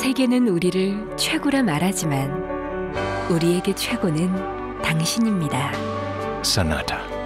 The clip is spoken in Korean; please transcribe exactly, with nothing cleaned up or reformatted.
세계는 우리를 최고라 말하지만 우리에게 최고는 당신입니다. Sonata.